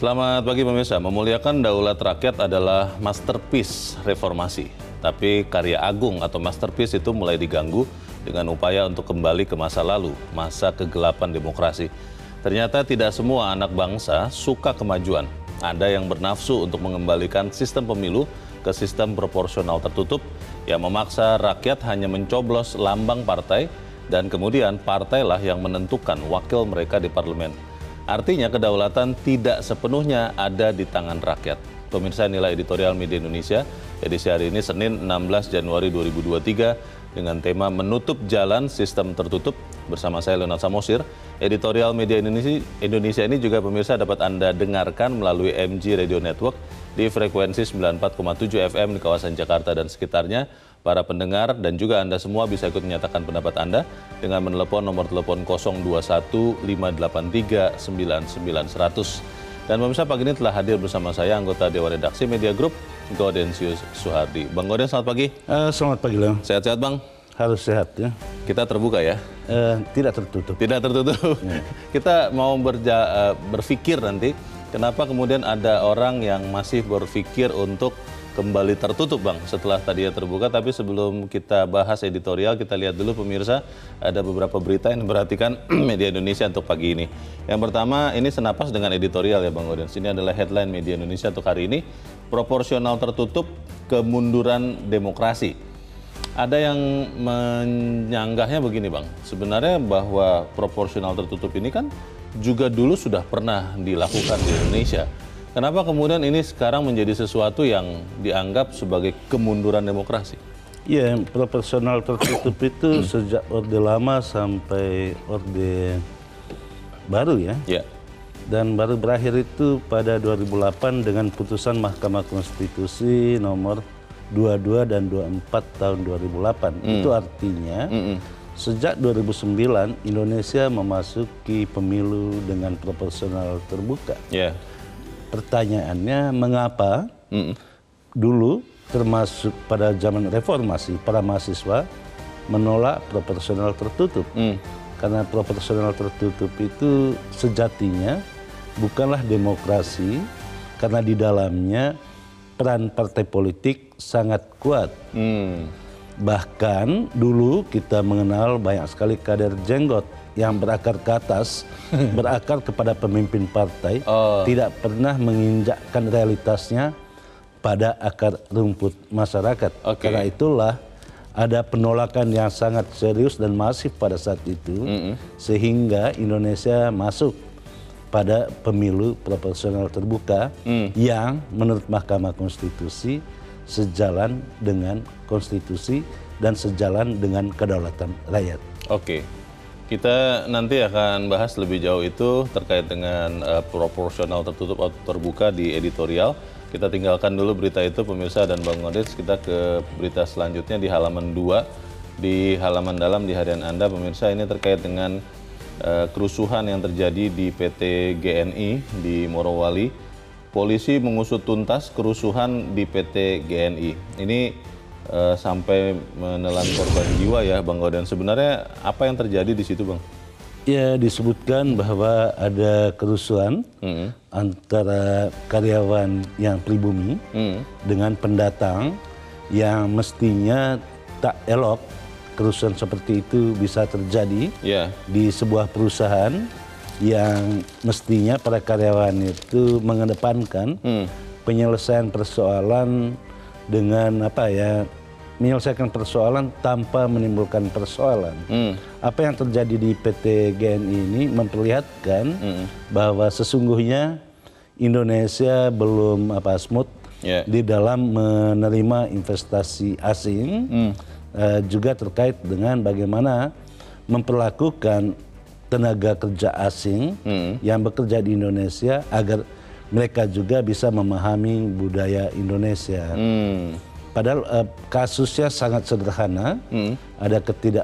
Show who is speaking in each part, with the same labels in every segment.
Speaker 1: Selamat pagi pemirsa, memuliakan daulat rakyat adalah masterpiece reformasi. Tapi karya agung atau masterpiece itu mulai diganggu dengan upaya untuk kembali ke masa lalu, masa kegelapan demokrasi. Ternyata tidak semua anak bangsa suka kemajuan. Ada yang bernafsu untuk mengembalikan sistem pemilu ke sistem proporsional tertutup yang memaksa rakyat hanya mencoblos lambang partai dan kemudian partailah yang menentukan wakil mereka di parlemen. Artinya kedaulatan tidak sepenuhnya ada di tangan rakyat. Pemirsa, inilah editorial Media Indonesia edisi hari ini Senin 16 Januari 2023 dengan tema Menutup Jalan Sistem Tertutup bersama saya Leonard Samosir. Editorial Media Indonesia ini juga pemirsa dapat Anda dengarkan melalui MG Radio Network di frekuensi 94,7 FM di kawasan Jakarta dan sekitarnya. Para pendengar dan juga Anda semua bisa ikut menyatakan pendapat Anda dengan menelepon nomor telepon 021 583 99 100. Dan pemirsa, pagi ini telah hadir bersama saya anggota Dewan Redaksi Media Group, Gaudensius Suhardi. Bang Gauden, selamat pagi.
Speaker 2: Selamat pagi, Leo.
Speaker 1: Sehat-sehat, Bang?
Speaker 2: Harus sehat, ya.
Speaker 1: Kita terbuka, ya?
Speaker 2: Tidak tertutup.
Speaker 1: Tidak tertutup. Ya. Kita mau berpikir nanti, kenapa kemudian ada orang yang masih berpikir untuk kembali tertutup, Bang, setelah tadinya terbuka. Tapi sebelum kita bahas editorial, kita lihat dulu pemirsa, ada beberapa berita yang diperhatikan Media Indonesia untuk pagi ini. Yang pertama, ini senapas dengan editorial ya, Bang Gauden. Ini adalah headline Media Indonesia untuk hari ini, proporsional tertutup, kemunduran demokrasi. Ada yang menyanggahnya begini, Bang, sebenarnya bahwa proporsional tertutup ini kan juga dulu sudah pernah dilakukan di Indonesia. Kenapa kemudian ini sekarang menjadi sesuatu yang dianggap sebagai kemunduran demokrasi?
Speaker 2: Ya, proporsional tertutup itu sejak Orde Lama sampai Orde Baru, ya.
Speaker 1: Ya.
Speaker 2: Dan baru berakhir itu pada 2008 dengan putusan Mahkamah Konstitusi nomor 22 dan 24 tahun 2008. Itu artinya sejak 2009 Indonesia memasuki pemilu dengan proporsional terbuka.
Speaker 1: Ya.
Speaker 2: Pertanyaannya, mengapa dulu termasuk pada zaman reformasi para mahasiswa menolak proporsional tertutup? Karena proporsional tertutup itu sejatinya bukanlah demokrasi, karena di dalamnya peran partai politik sangat kuat. Bahkan dulu kita mengenal banyak sekali kader jenggot yang berakar ke atas, berakar kepada pemimpin partai, tidak pernah menginjakkan realitasnya pada akar rumput masyarakat. Karena itulah ada penolakan yang sangat serius dan masif pada saat itu, sehingga Indonesia masuk pada pemilu proporsional terbuka yang menurut Mahkamah Konstitusi sejalan dengan konstitusi dan sejalan dengan kedaulatan rakyat.
Speaker 1: Oke. Kita nanti akan bahas lebih jauh itu terkait dengan proporsional tertutup atau terbuka di editorial. Kita tinggalkan dulu berita itu pemirsa dan Bang Gauden. Kita ke berita selanjutnya di halaman 2. Di halaman dalam di harian Anda pemirsa, ini terkait dengan kerusuhan yang terjadi di PT GNI di Morowali. Polisi mengusut tuntas kerusuhan di PT GNI. Ini sampai menelan korban jiwa ya, Bang Gauden. Sebenarnya apa yang terjadi di situ, Bang?
Speaker 2: Ya, disebutkan bahwa ada kerusuhan antara karyawan yang pribumi dengan pendatang yang mestinya tak elok kerusuhan seperti itu bisa terjadi di sebuah perusahaan yang mestinya para karyawan itu mengedepankan penyelesaian persoalan dengan menyelesaikan persoalan tanpa menimbulkan persoalan. Apa yang terjadi di PT GNI ini memperlihatkan bahwa sesungguhnya Indonesia belum smooth di dalam menerima investasi asing, juga terkait dengan bagaimana memperlakukan tenaga kerja asing yang bekerja di Indonesia agar mereka juga bisa memahami budaya Indonesia. Padahal kasusnya sangat sederhana, ada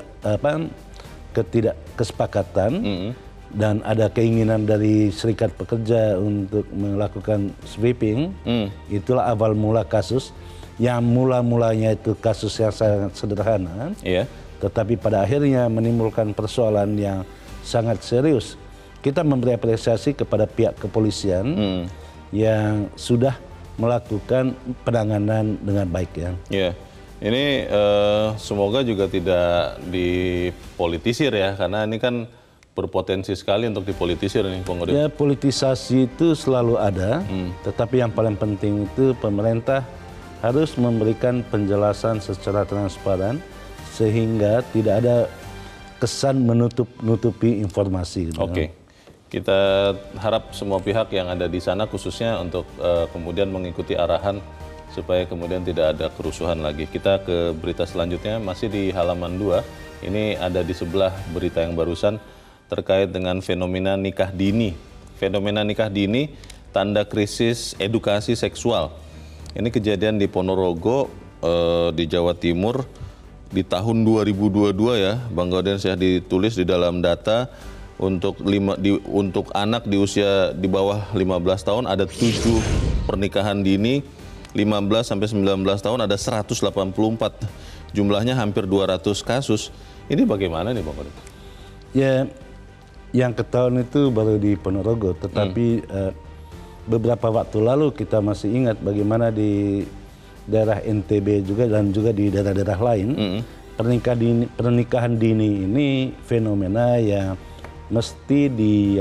Speaker 2: ketidakkesepakatan dan ada keinginan dari serikat pekerja untuk melakukan sweeping. Itulah awal mula kasus, yang mula-mulanya itu kasus yang sangat sederhana, tetapi pada akhirnya menimbulkan persoalan yang sangat serius. Kita memberi apresiasi kepada pihak kepolisian yang sudah melakukan penanganan dengan baik ya.
Speaker 1: Ya, ini semoga juga tidak dipolitisir ya, karena ini kan berpotensi sekali untuk dipolitisir nih, Bang Odin.
Speaker 2: Ya, politisasi itu selalu ada, tetapi yang paling penting itu pemerintah harus memberikan penjelasan secara transparan sehingga tidak ada kesan menutupi informasi. Gitu.
Speaker 1: Oke, kita harap semua pihak yang ada di sana khususnya untuk kemudian mengikuti arahan supaya kemudian tidak ada kerusuhan lagi. Kita ke berita selanjutnya, masih di halaman 2. Ini ada di sebelah berita yang barusan terkait dengan fenomena nikah dini. Fenomena nikah dini tanda krisis edukasi seksual. Ini kejadian di Ponorogo, di Jawa Timur di tahun 2022 ya, Bang Gaudens ya, ditulis di dalam data untuk anak di usia di bawah 15 tahun ada 7 pernikahan dini, 15 sampai 19 tahun ada 184. Jumlahnya hampir 200 kasus. Ini bagaimana nih Bang Gaudens?
Speaker 2: Ya, yang ketahuan itu baru di Ponorogo, tetapi beberapa waktu lalu kita masih ingat bagaimana di daerah NTB juga dan juga di daerah-daerah lain, pernikahan dini ini fenomena yang mesti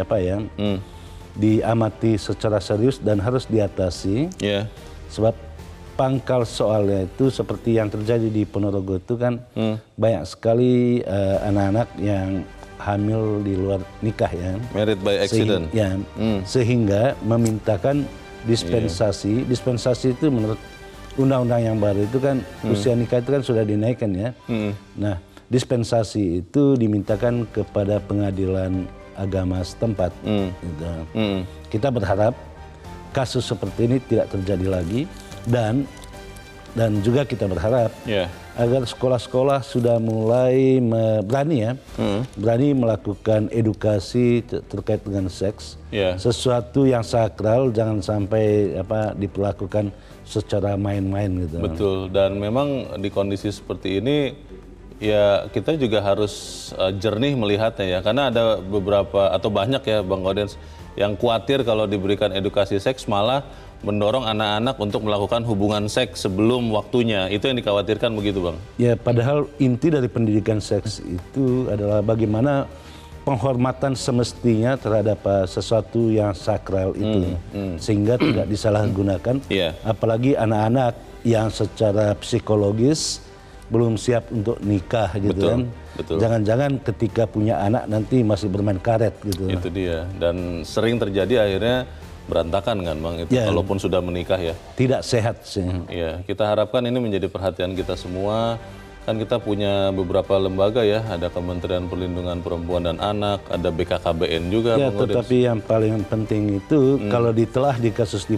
Speaker 2: diamati secara serius dan harus diatasi. Yeah. Sebab pangkal soalnya itu seperti yang terjadi di Ponorogo itu kan banyak sekali anak-anak yang hamil di luar nikah ya.
Speaker 1: Married by accident.
Speaker 2: Sehingga memintakan dispensasi. Dispensasi itu menurut undang-undang yang baru itu kan usia nikah itu kan sudah dinaikkan ya. Nah, dispensasi itu dimintakan kepada pengadilan agama setempat. Gitu. Kita berharap kasus seperti ini tidak terjadi lagi dan juga kita berharap agar sekolah-sekolah sudah mulai berani melakukan edukasi terkait dengan seks, sesuatu yang sakral jangan sampai diperlakukan secara main-main gitu.
Speaker 1: Betul, dan memang di kondisi seperti ini ya kita juga harus jernih melihatnya ya, karena ada beberapa atau banyak ya Bang Gaudens yang khawatir kalau diberikan edukasi seks malah mendorong anak-anak untuk melakukan hubungan seks sebelum waktunya. Itu yang dikhawatirkan begitu Bang?
Speaker 2: Ya, padahal inti dari pendidikan seks itu adalah bagaimana penghormatan semestinya terhadap sesuatu yang sakral itu. Sehingga tidak disalahgunakan. Apalagi anak-anak yang secara psikologis belum siap untuk nikah gitu kan. Jangan-jangan ketika punya anak nanti masih bermain karet gitu.
Speaker 1: Itu dia. Dan sering terjadi akhirnya berantakan kan Bang itu, walaupun sudah menikah ya.
Speaker 2: Tidak sehat sih.
Speaker 1: Ya, kita harapkan ini menjadi perhatian kita semua. Kan kita punya beberapa lembaga ya, ada Kementerian Perlindungan Perempuan dan Anak, ada BKKBN juga.
Speaker 2: Ya, tetapi yang paling penting itu kalau ditelah di kasus di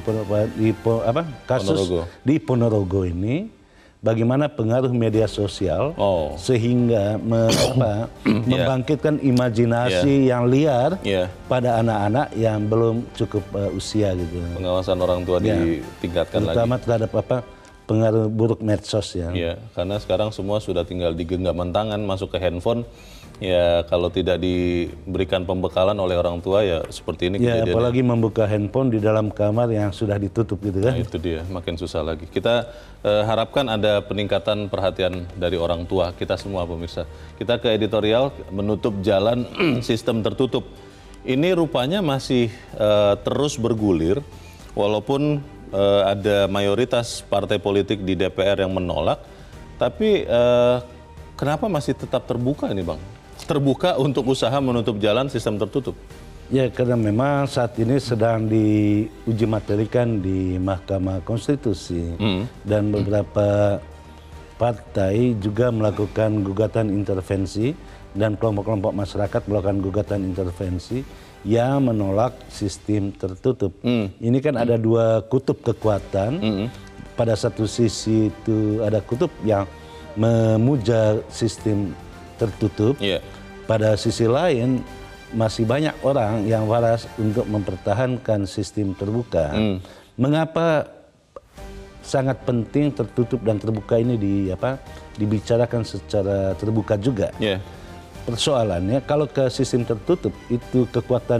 Speaker 2: Ponorogo ini, bagaimana pengaruh media sosial sehingga membangkitkan imajinasi yang liar pada anak-anak yang belum cukup usia gitu.
Speaker 1: Pengawasan orang tua ditingkatkan lagi.
Speaker 2: Terutama terhadap pengaruh buruk medsos ya.
Speaker 1: Iya, karena sekarang semua sudah tinggal di genggaman tangan, masuk ke handphone. Ya, kalau tidak diberikan pembekalan oleh orang tua ya seperti ini kejadiannya.
Speaker 2: Ya, apalagi membuka handphone di dalam kamar yang sudah ditutup gitu kan.
Speaker 1: Nah, itu dia, makin susah lagi. Kita harapkan ada peningkatan perhatian dari orang tua kita semua pemirsa. Kita ke editorial, menutup jalan sistem tertutup. Ini rupanya masih terus bergulir, walaupun ada mayoritas partai politik di DPR yang menolak, tapi kenapa masih tetap terbuka ini Bang? Terbuka untuk usaha menutup jalan sistem tertutup?
Speaker 2: Ya, karena memang saat ini sedang diuji materikan di Mahkamah Konstitusi dan beberapa partai juga melakukan gugatan intervensi dan kelompok-kelompok masyarakat melakukan gugatan intervensi yang menolak sistem tertutup. Ini kan ada dua kutub kekuatan. Pada satu sisi itu ada kutub yang memuja sistem tertutup. Pada sisi lain masih banyak orang yang waras untuk mempertahankan sistem terbuka. Mengapa sangat penting tertutup dan terbuka ini dibicarakan secara terbuka juga? Persoalannya kalau ke sistem tertutup itu kekuatan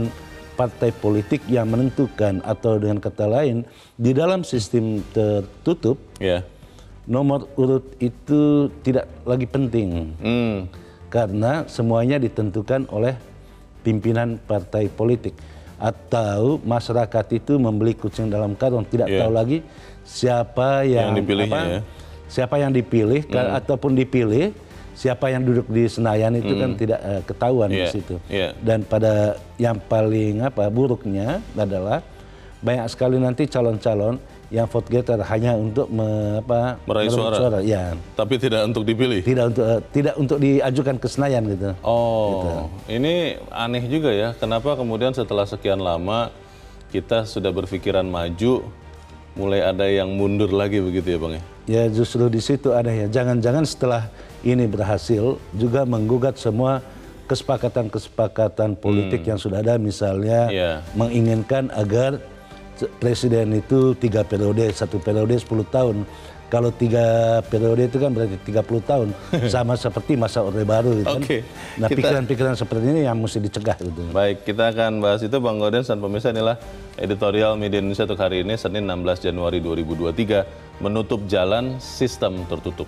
Speaker 2: partai politik yang menentukan, atau dengan kata lain di dalam sistem tertutup nomor urut itu tidak lagi penting karena semuanya ditentukan oleh pimpinan partai politik, atau masyarakat itu membeli kucing dalam karung, tidak tahu lagi siapa yang dipilih, siapa yang dipilih ataupun dipilih. Siapa yang duduk di Senayan itu kan tidak ketahuan di situ. Dan pada yang paling buruknya adalah banyak sekali nanti calon-calon yang vote getter hanya untuk
Speaker 1: meraih suara.
Speaker 2: Ya.
Speaker 1: Tapi tidak untuk dipilih.
Speaker 2: Tidak untuk diajukan ke Senayan gitu.
Speaker 1: Oh, ini aneh juga ya. Kenapa kemudian setelah sekian lama kita sudah berpikiran maju, mulai ada yang mundur lagi begitu ya, Bang ya?
Speaker 2: Ya justru di situ ada ya. Jangan-jangan setelah ini berhasil juga menggugat semua kesepakatan politik yang sudah ada, misalnya menginginkan agar presiden itu 3 periode, 1 periode 10 tahun. Kalau 3 periode itu kan berarti 30 tahun, sama seperti masa Orde Baru gitu kan. Nah pikiran-pikiran seperti ini yang mesti dicegah gitu.
Speaker 1: Baik, kita akan bahas itu Bang Gaudens dan pemirsa. Inilah editorial Media Indonesia untuk hari ini, Senin 16 Januari 2023, menutup jalan sistem tertutup.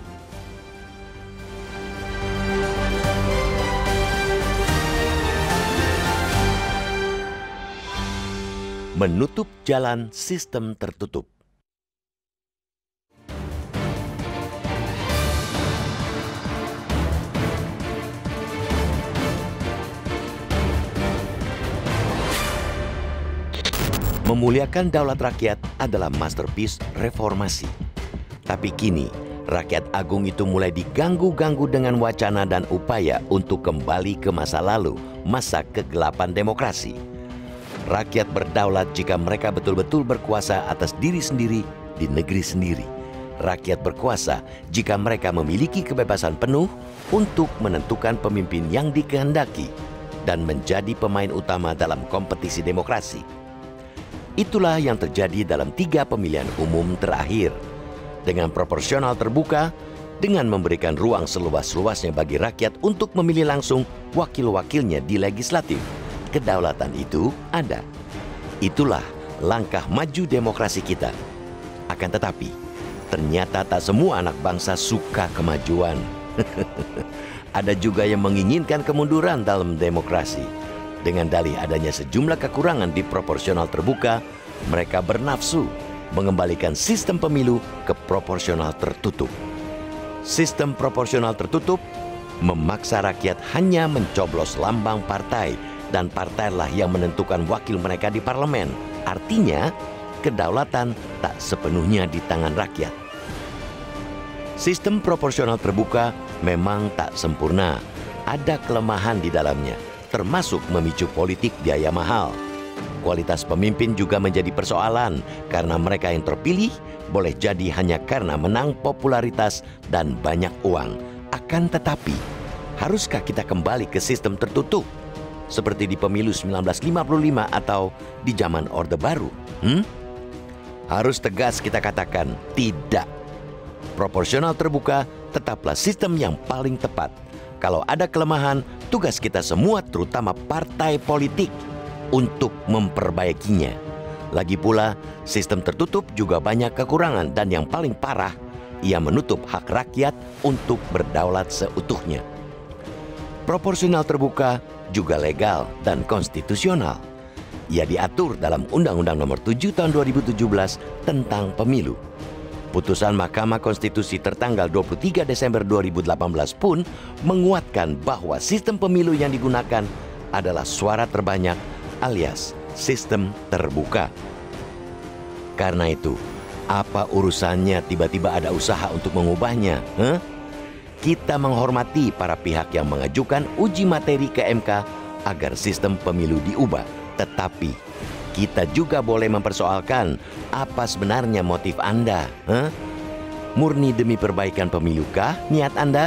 Speaker 3: Menutup jalan sistem tertutup. Memuliakan daulat rakyat adalah masterpiece reformasi. Tapi kini, rakyat agung itu mulai diganggu-ganggu dengan wacana dan upaya untuk kembali ke masa lalu, masa kegelapan demokrasi. Rakyat berdaulat jika mereka betul-betul berkuasa atas diri sendiri di negeri sendiri. Rakyat berkuasa jika mereka memiliki kebebasan penuh untuk menentukan pemimpin yang dikehendaki dan menjadi pemain utama dalam kompetisi demokrasi. Itulah yang terjadi dalam 3 pemilihan umum terakhir. Dengan proporsional terbuka, dengan memberikan ruang seluas-luasnya bagi rakyat untuk memilih langsung wakil-wakilnya di legislatif, kedaulatan itu ada. Itulah langkah maju demokrasi kita. Akan tetapi, ternyata tak semua anak bangsa suka kemajuan. Ada juga yang menginginkan kemunduran dalam demokrasi. Dengan dalih adanya sejumlah kekurangan di proporsional terbuka, mereka bernafsu mengembalikan sistem pemilu ke proporsional tertutup. Sistem proporsional tertutup memaksa rakyat hanya mencoblos lambang partai, dan partailah yang menentukan wakil mereka di parlemen. Artinya, kedaulatan tak sepenuhnya di tangan rakyat. Sistem proporsional terbuka memang tak sempurna. Ada kelemahan di dalamnya, termasuk memicu politik biaya mahal. Kualitas pemimpin juga menjadi persoalan karena mereka yang terpilih boleh jadi hanya karena menang popularitas dan banyak uang. Akan tetapi, haruskah kita kembali ke sistem tertutup seperti di pemilu 1955 atau di zaman Orde Baru? Harus tegas kita katakan tidak. Proporsional terbuka tetaplah sistem yang paling tepat. Kalau ada kelemahan, tugas kita semua terutama partai politik untuk memperbaikinya. Lagi pula, sistem tertutup juga banyak kekurangan dan yang paling parah, ia menutup hak rakyat untuk berdaulat seutuhnya. Proporsional terbuka juga legal dan konstitusional. Ia diatur dalam Undang-Undang Nomor 7 Tahun 2017 tentang Pemilu. Putusan Mahkamah Konstitusi tertanggal 23 Desember 2018 pun menguatkan bahwa sistem pemilu yang digunakan adalah suara terbanyak alias sistem terbuka. Karena itu, apa urusannya tiba-tiba ada usaha untuk mengubahnya? Kita menghormati para pihak yang mengajukan uji materi ke MK agar sistem pemilu diubah. Tetapi kita juga boleh mempersoalkan apa sebenarnya motif Anda. Murni demi perbaikan pemilukah niat Anda?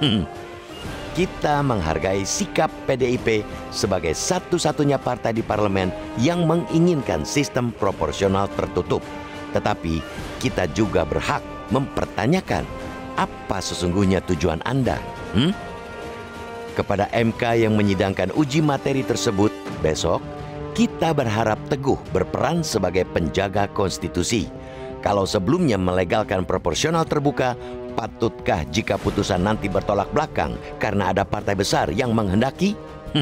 Speaker 3: Kita menghargai sikap PDIP sebagai satu-satunya partai di parlemen yang menginginkan sistem proporsional tertutup. Tetapi kita juga berhak mempertanyakan apa sesungguhnya tujuan Anda. Kepada MK yang menyidangkan uji materi tersebut besok, Kita berharap teguh berperan sebagai penjaga konstitusi. Kalau sebelumnya melegalkan proporsional terbuka, patutkah jika putusan nanti bertolak belakang karena ada partai besar yang menghendaki?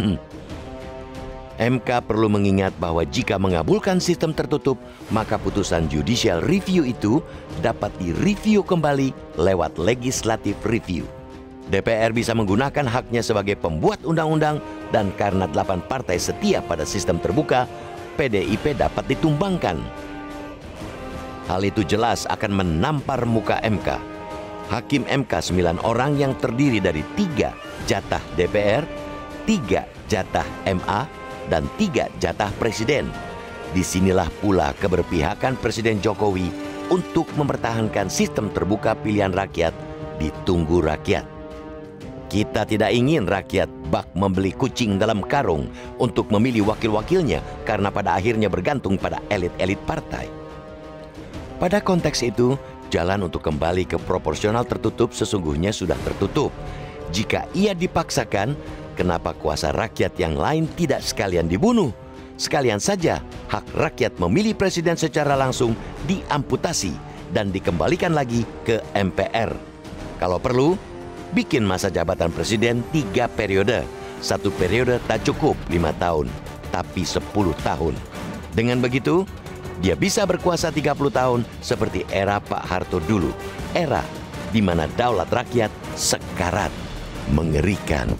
Speaker 3: MK perlu mengingat bahwa jika mengabulkan sistem tertutup, maka putusan judicial review itu dapat direview kembali lewat legislative review. DPR bisa menggunakan haknya sebagai pembuat undang-undang dan karena 8 partai setia pada sistem terbuka, PDIP dapat ditumbangkan. Hal itu jelas akan menampar muka MK. Hakim MK 9 orang yang terdiri dari 3 jatah DPR, 3 jatah MA, dan 3 jatah presiden. Disinilah pula keberpihakan Presiden Jokowi untuk mempertahankan sistem terbuka pilihan rakyat ditunggu rakyat. Kita tidak ingin rakyat bak membeli kucing dalam karung untuk memilih wakil-wakilnya karena pada akhirnya bergantung pada elit-elit partai. Pada konteks itu, jalan untuk kembali ke proporsional tertutup sesungguhnya sudah tertutup. Jika ia dipaksakan, kenapa kuasa rakyat yang lain tidak sekalian dibunuh? Sekalian saja hak rakyat memilih presiden secara langsung diamputasi dan dikembalikan lagi ke MPR. Kalau perlu, bikin masa jabatan presiden 3 periode. 1 periode tak cukup 5 tahun, tapi 10 tahun. Dengan begitu, dia bisa berkuasa 30 tahun seperti era Pak Harto dulu. Era di mana daulat rakyat sekarat. Mengerikan.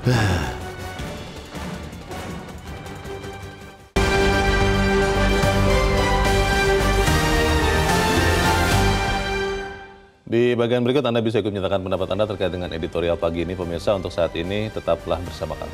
Speaker 1: Di bagian berikut Anda bisa ikut menyatakan pendapat Anda terkait dengan editorial pagi ini. Pemirsa, untuk saat ini tetaplah bersama kami.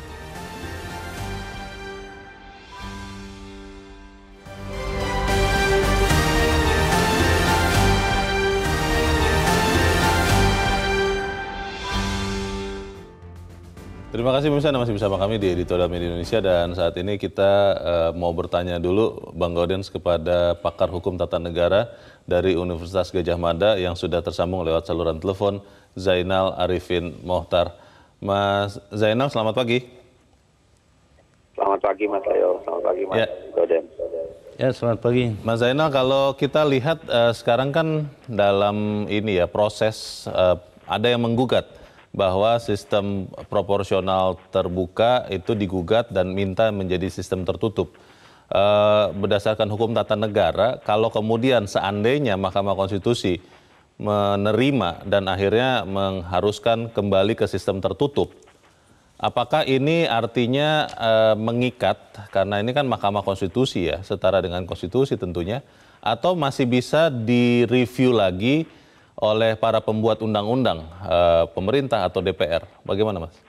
Speaker 1: Terima kasih pemirsa, Anda masih bersama kami di Editorial Media Indonesia, dan saat ini kita mau bertanya dulu Bang Gaudens kepada pakar hukum tata negara dari Universitas Gadjah Mada yang sudah tersambung lewat saluran telepon, Zainal Arifin Mohtar. Mas Zainal, selamat pagi.
Speaker 4: Selamat pagi Mas Leo, selamat pagi Mas Gaudens.
Speaker 2: Ya, selamat pagi.
Speaker 1: Mas Zainal, kalau kita lihat sekarang kan dalam ini ya proses ada yang menggugat bahwa sistem proporsional terbuka itu digugat dan minta menjadi sistem tertutup. Berdasarkan hukum tata negara, kalau kemudian seandainya Mahkamah Konstitusi menerima dan akhirnya mengharuskan kembali ke sistem tertutup, apakah ini artinya mengikat, karena ini kan Mahkamah Konstitusi ya, setara dengan konstitusi tentunya, atau masih bisa direview lagi oleh para pembuat undang-undang, pemerintah atau DPR? Bagaimana, Mas?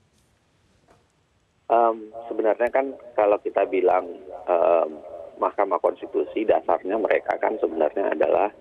Speaker 4: Sebenarnya kan kalau kita bilang Mahkamah Konstitusi, dasarnya mereka kan sebenarnya adalah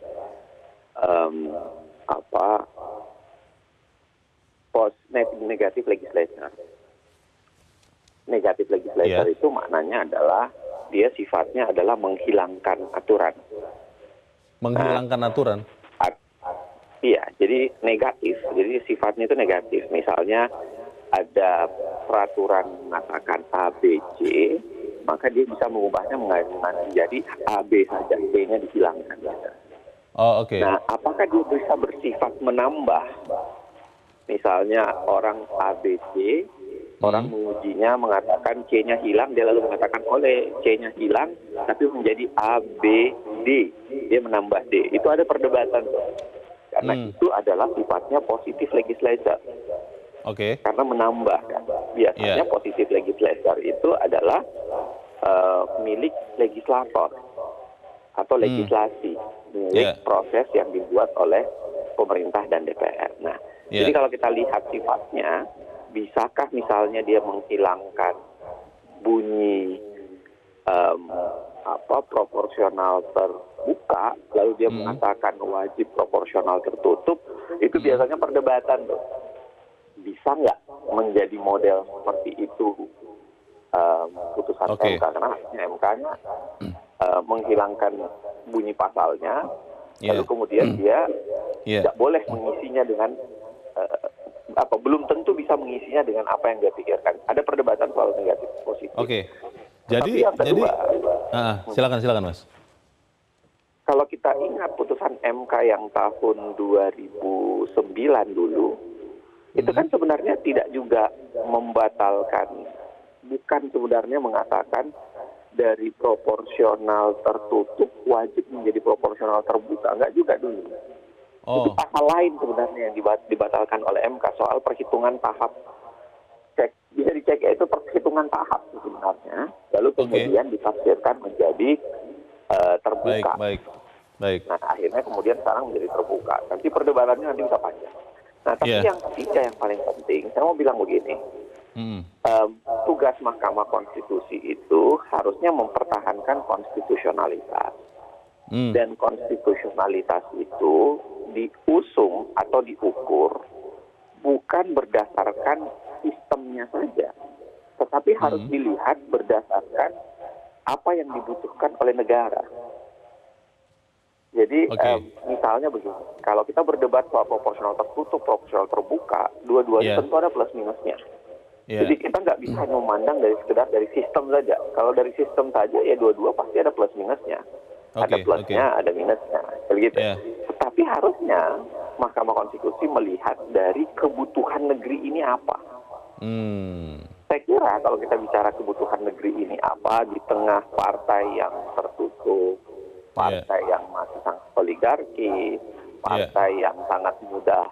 Speaker 4: negatif legislator. Negatif legislator itu maknanya adalah dia sifatnya adalah menghilangkan aturan.
Speaker 1: Menghilangkan aturan?
Speaker 4: Iya, jadi negatif. Jadi sifatnya itu negatif. Misalnya ada peraturan mengatakan A, B, C, maka dia bisa mengubahnya menjadi A, B saja, C-nya dihilangkan.
Speaker 1: Oh, oke.
Speaker 4: Nah, apakah dia bisa bersifat menambah? Misalnya orang A, B, C, orang mengujinya mengatakan C-nya hilang, dia lalu mengatakan oleh C-nya hilang, tapi menjadi A, B, D. Dia menambah D. Itu ada perdebatan. Karena itu adalah sifatnya positif legislator.
Speaker 1: Oke.
Speaker 4: Karena menambah. Biasanya positif legislator itu adalah milik legislator atau legislasi, milik proses yang dibuat oleh pemerintah dan DPR. Nah, jadi kalau kita lihat sifatnya, bisakah misalnya dia menghilangkan bunyi proporsional terbuka, lalu dia mengatakan wajib proporsional tertutup, itu biasanya perdebatan tuh. Bisa nggak menjadi model seperti itu putusan MK, karena MK-nya menghilangkan bunyi pasalnya, lalu kemudian dia tidak boleh mengisinya dengan belum tentu bisa mengisinya dengan apa yang dia pikirkan. Ada perdebatan soal negatif positif.
Speaker 1: Oke. Jadi,
Speaker 4: yang kedua,
Speaker 1: silakan Mas.
Speaker 4: kalau kita ingat putusan MK yang tahun 2009 dulu, itu kan sebenarnya tidak juga membatalkan, bukan sebenarnya mengatakan dari proporsional tertutup wajib menjadi proporsional terbuka, enggak juga dulu. Itu pasal lain sebenarnya yang dibatalkan oleh MK soal perhitungan tahap. Bisa dicek ya, itu perhitungan tahap sebenarnya, lalu kemudian ditafsirkan menjadi terbuka.
Speaker 1: Baik.
Speaker 4: Nah, akhirnya kemudian sekarang menjadi terbuka. Nanti perdebatannya nanti bisa panjang. Nah, tapi yang ketiga yang paling penting, saya mau bilang begini, tugas Mahkamah Konstitusi itu harusnya mempertahankan konstitusionalitas. Dan konstitusionalitas itu diusung atau diukur bukan berdasarkan sistemnya saja, tetapi harus dilihat berdasarkan apa yang dibutuhkan oleh negara. Jadi misalnya begini, kalau kita berdebat soal proporsional tertutup, proporsional terbuka, dua-duanya tentu ada plus minusnya. Jadi kita nggak bisa memandang dari sekedar dari sistem saja. Kalau dari sistem saja ya dua-dua pasti ada plus minusnya. Ada plusnya, ada minusnya, begitu. Tetapi harusnya Mahkamah Konstitusi melihat dari kebutuhan negeri ini apa. Saya kira kalau kita bicara kebutuhan negeri ini apa, di tengah partai yang tertutup, partai yang masih sangat oligarki, partai yang sangat mudah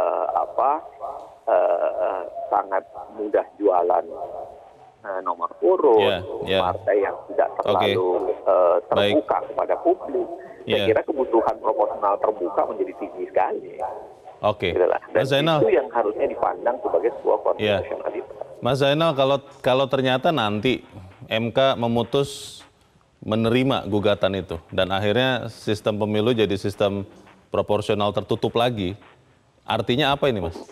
Speaker 4: sangat mudah jualan nomor urut, partai yang tidak terlalu terbuka kepada publik. Saya kira kebutuhan proporsional terbuka menjadi tinggi sekali. Dan itu yang harusnya dipandang sebagai sebuah konstitusionalitas.
Speaker 1: Mas Zainal, kalau ternyata nanti MK memutus menerima gugatan itu dan akhirnya sistem pemilu jadi sistem proporsional tertutup lagi, artinya apa ini, Mas?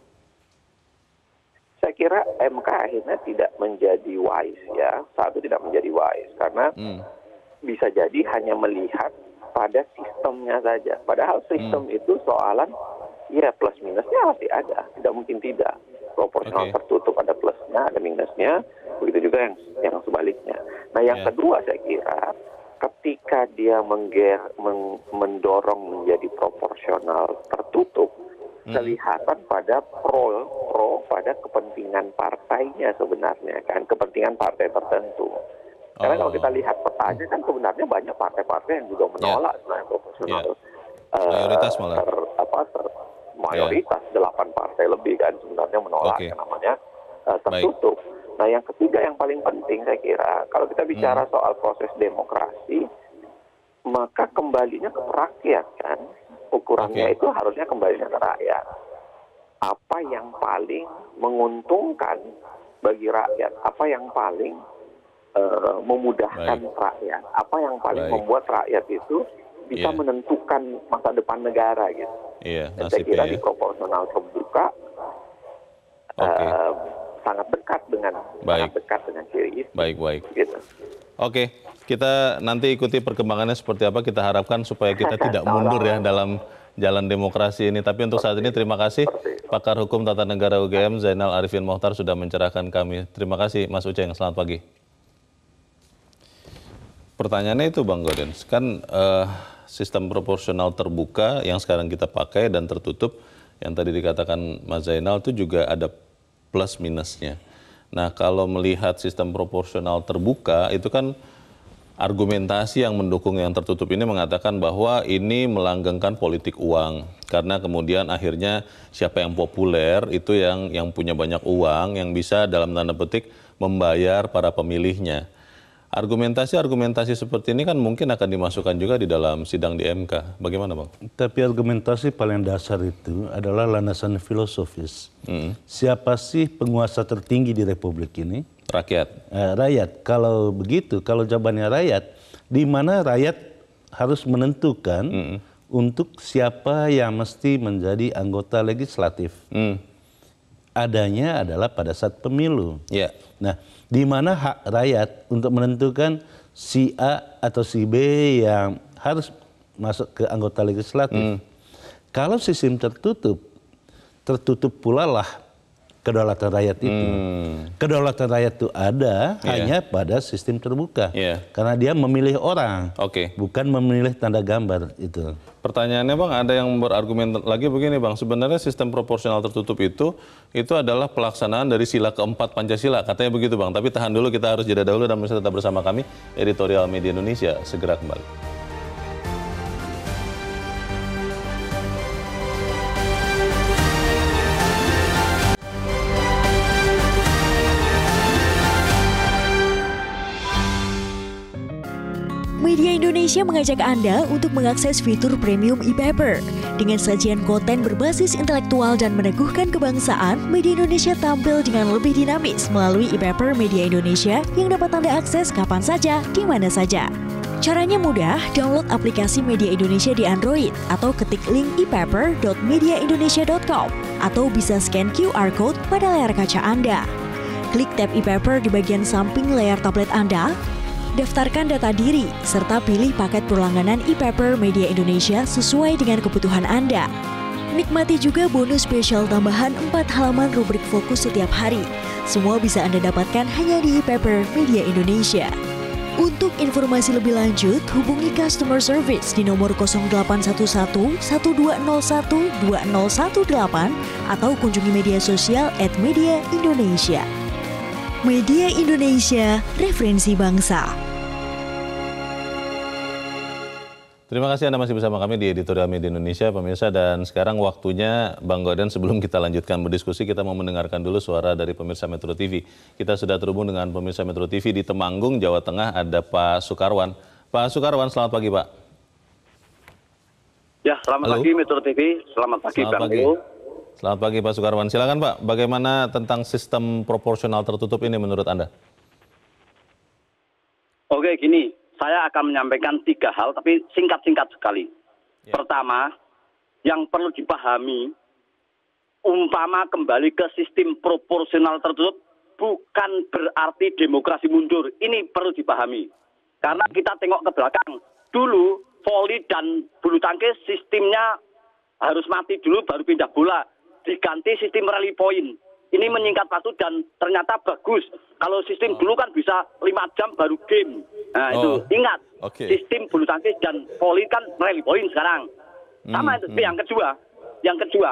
Speaker 4: Saya kira MK akhirnya tidak menjadi wise ya, satu tidak menjadi wise karena bisa jadi hanya melihat pada sistemnya saja. Padahal sistem itu soalan ya plus minusnya pasti ada, tidak mungkin tidak. Proporsional tertutup ada plusnya, ada minusnya, begitu juga yang sebaliknya. Nah yang kedua saya kira ketika dia mendorong menjadi proporsional tertutup, kelihatan pada pro pada kepentingan partainya sebenarnya kan, kepentingan partai tertentu. Karena kalau kita lihat petanya kan sebenarnya banyak partai-partai yang juga menolak sebenarnya proporsional.
Speaker 1: Mayoritas malah.
Speaker 4: Mayoritas 8 partai lebih kan sebenarnya menolak yang namanya tertutup. Nah yang ketiga yang paling penting saya kira kalau kita bicara soal proses demokrasi, maka kembalinya ke rakyat kan. Ukurannya itu harusnya kembalinya ke rakyat. Apa yang paling menguntungkan bagi rakyat, apa yang paling memudahkan rakyat, apa yang paling membuat rakyat itu bisa menentukan masa depan negara gitu. Dan saya kira di proporsional terbuka sangat dekat dengan ciri itu.
Speaker 1: Baik.
Speaker 4: Gitu.
Speaker 1: Oke, kita nanti ikuti perkembangannya seperti apa. Kita harapkan supaya kita tidak mundur ya dalam jalan demokrasi ini. Tapi untuk saat ini terima kasih Pakar Hukum Tata Negara UGM Zainal Arifin Mohtar sudah mencerahkan kami. Terima kasih Mas Uceng, selamat pagi. Pertanyaannya itu Bang Gaudens, kan sistem proporsional terbuka yang sekarang kita pakai dan tertutup, yang tadi dikatakan Mas Zainal itu juga ada plus minusnya. Nah kalau melihat sistem proporsional terbuka itu kan argumentasi yang mendukung yang tertutup ini mengatakan bahwa ini melanggengkan politik uang. Karena kemudian akhirnya siapa yang populer itu yang punya banyak uang, yang bisa dalam tanda petik membayar para pemilihnya. Argumentasi seperti ini kan mungkin akan dimasukkan juga di dalam sidang di MK. Bagaimana Bang?
Speaker 2: Tapi argumentasi paling dasar itu adalah landasan filosofis. Siapa sih penguasa tertinggi di Republik ini?
Speaker 1: Rakyat.
Speaker 2: Rakyat. Kalau begitu, kalau jawabannya rakyat, di mana rakyat harus menentukan untuk siapa yang mesti menjadi anggota legislatif. Adanya adalah pada saat pemilu. Nah, di mana hak rakyat untuk menentukan si A atau si B yang harus masuk ke anggota legislatif. Kalau sistem tertutup pula lah kedaulatan rakyat itu. Kedaulatan rakyat itu ada hanya pada sistem terbuka. Karena dia memilih orang, bukan memilih tanda gambar itu.
Speaker 1: Pertanyaannya Bang, ada yang berargumen lagi begini Bang, sebenarnya sistem proporsional tertutup itu adalah pelaksanaan dari sila keempat Pancasila, katanya begitu Bang. Tapi tahan dulu, kita harus jeda dahulu dan masih tetap bersama kami, Editorial Media Indonesia, segera kembali.
Speaker 5: Media Indonesia mengajak Anda untuk mengakses fitur premium e-paper. Dengan sajian konten berbasis intelektual dan meneguhkan kebangsaan, Media Indonesia tampil dengan lebih dinamis melalui e-paper Media Indonesia yang dapat Anda akses kapan saja, di mana saja. Caranya mudah, download aplikasi Media Indonesia di Android atau ketik link e-paper.mediaindonesia.com atau bisa scan QR Code pada layar kaca Anda. Klik tab e-paper di bagian samping layar tablet Anda, daftarkan data diri, serta pilih paket berlangganan e-paper Media Indonesia sesuai dengan kebutuhan Anda. Nikmati juga bonus spesial tambahan 4 halaman rubrik fokus setiap hari. Semua bisa Anda dapatkan hanya di e-paper Media Indonesia. Untuk informasi lebih lanjut, hubungi customer service di nomor 0811 1201 2018 atau kunjungi media sosial @mediaindonesia. Media Indonesia, referensi bangsa.
Speaker 1: Terima kasih Anda masih bersama kami di Editorial Media Indonesia, pemirsa. Dan sekarang waktunya Bang Goden, sebelum kita lanjutkan berdiskusi, kita mau mendengarkan dulu suara dari pemirsa Metro TV. Kita sudah terhubung dengan pemirsa Metro TV di Temanggung, Jawa Tengah, ada Pak Sukarwan. Pak Sukarwan, selamat pagi Pak.
Speaker 6: Ya, selamat pagi Metro TV, selamat pagi Bang Leo.
Speaker 1: Selamat pagi Pak Sukarwan. Silakan Pak, bagaimana tentang sistem proporsional tertutup ini menurut Anda?
Speaker 6: Oke, gini, saya akan menyampaikan 3 hal, tapi singkat-singkat sekali. Pertama, yang perlu dipahami, umpama kembali ke sistem proporsional tertutup, bukan berarti demokrasi mundur. Ini perlu dipahami. Karena kita tengok ke belakang, dulu voli dan bulu tangkis sistemnya harus mati dulu baru pindah bola. Diganti sistem rally point. Ini menyingkat waktu dan ternyata bagus. Kalau sistem dulu kan bisa 5 jam baru game. Nah itu ingat, sistem bulu tangkis dan voli kan rally point sekarang. Sama itu. Yang kedua,